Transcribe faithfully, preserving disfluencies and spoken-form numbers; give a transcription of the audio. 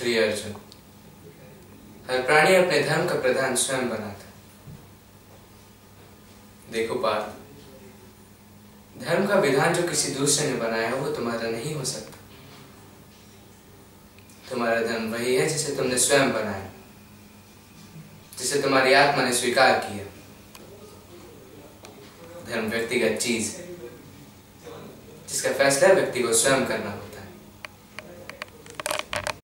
श्री अर्जुन, हर प्राणी अपने धर्म का प्रधान स्वयं बनाता। देखो पार्थ, धर्म का विधान जो किसी दूसरे ने बनाया है वो तुम्हारा नहीं हो सकता। तुम्हारा धर्म वही है जिसे तुमने स्वयं बनाया, जिसे तुम्हारी आत्मा ने स्वीकार किया। धर्म व्यक्तिगत चीज है जिसका फैसला व्यक्ति को स्वयं करना होता है।